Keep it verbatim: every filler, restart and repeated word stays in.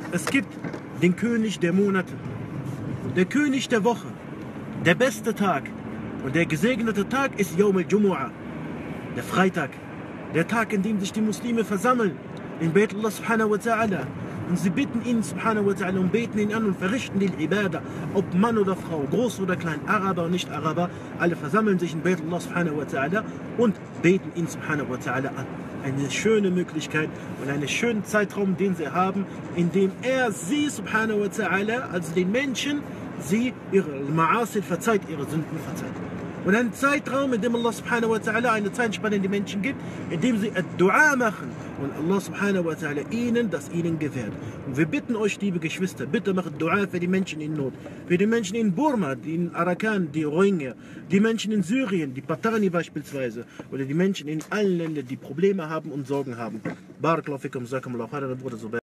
Es gibt den König der Monate, der König der Woche, der beste Tag und der gesegnete Tag ist Yawm al-Jumu'ah, der Freitag, der Tag, in dem sich die Muslime versammeln in Beit Allah subhanahu wa ta'ala und sie bitten ihn subhanahu wa ta'ala und beten ihn an und verrichten die Ibadah, ob Mann oder Frau, groß oder klein, Araber und Nicht-Araber, alle versammeln sich in Beit Allah subhanahu wa ta'ala und beten ihn subhanahu wa ta'ala an. Eine schöne Möglichkeit und einen schönen Zeitraum, den sie haben, in dem er sie subhanahu wa ta'ala, also den Menschen, sie ihre Ma'asil verzeiht, ihre Sünden verzeiht. Und ein Zeitraum, in dem Allah subhanahu wa ta'ala eine Zeitspanne in die Menschen gibt, in dem sie Dua machen und Allah subhanahu wa ta'ala ihnen das ihnen gewährt. Und wir bitten euch, liebe Geschwister, bitte macht Dua für die Menschen in Not, für die Menschen in Burma, die in Arakan, die Rohingya, die Menschen in Syrien, die Patani beispielsweise, oder die Menschen in allen Ländern, die Probleme haben und Sorgen haben. Barakallahu fikum, jazakumullahu khairan, Bruder Zubair.